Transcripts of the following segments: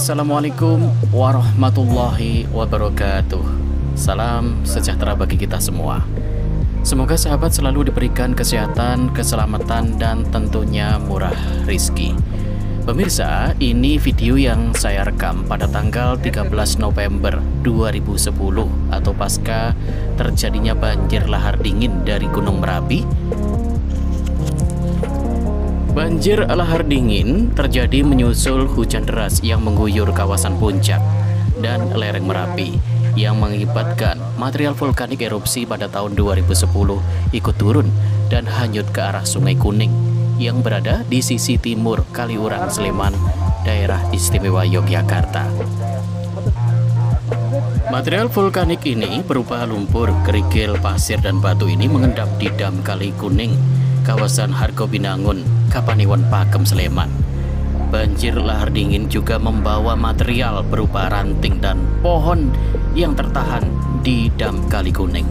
Assalamualaikum warahmatullahi wabarakatuh. Salam sejahtera bagi kita semua. Semoga sahabat selalu diberikan kesehatan, keselamatan, dan tentunya murah rizki. Pemirsa, ini video yang saya rekam pada tanggal 13 November 2010 atau pasca terjadinya banjir lahar dingin dari Gunung Merapi. Banjir lahar dingin terjadi menyusul hujan deras yang mengguyur kawasan puncak dan lereng Merapi yang mengakibatkan material vulkanik erupsi pada tahun 2010 ikut turun dan hanyut ke arah Sungai Kuning yang berada di sisi timur Kaliurang, Sleman, daerah istimewa Yogyakarta. Material vulkanik ini berupa lumpur, kerikil, pasir, dan batu ini mengendap di Dam Kali Kuning, kawasan Hargobinangun, Kapanewon Pakem, Sleman. Banjir lahar dingin juga membawa material berupa ranting dan pohon yang tertahan di Dam Kali Kuning.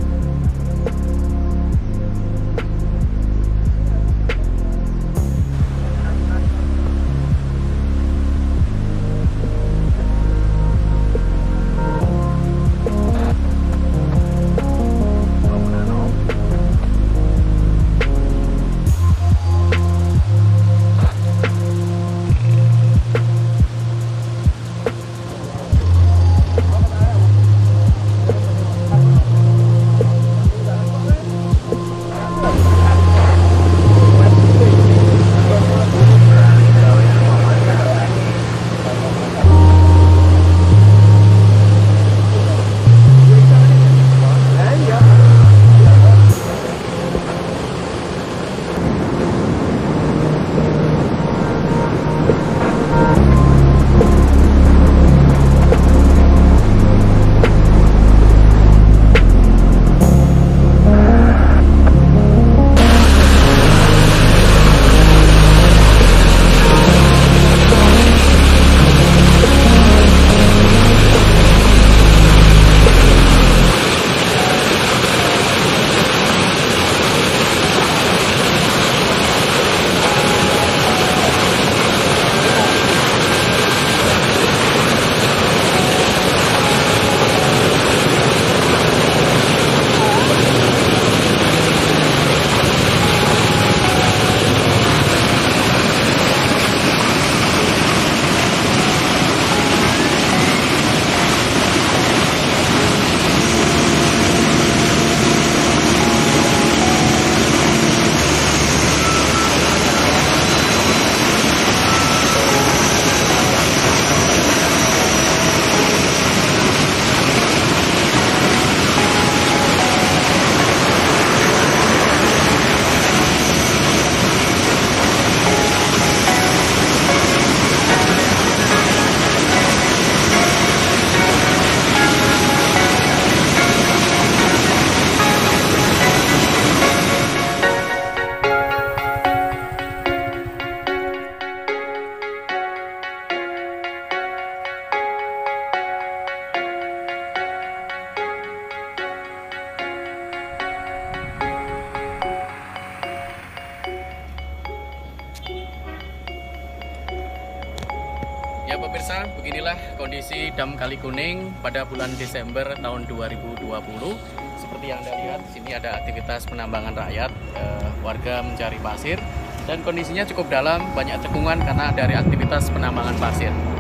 Ya pemirsa, beginilah kondisi Dam Kali Kuning pada bulan Desember tahun 2020. Seperti yang Anda lihat, di sini ada aktivitas penambangan rakyat, warga mencari pasir, dan kondisinya cukup dalam, banyak cekungan karena dari aktivitas penambangan pasir.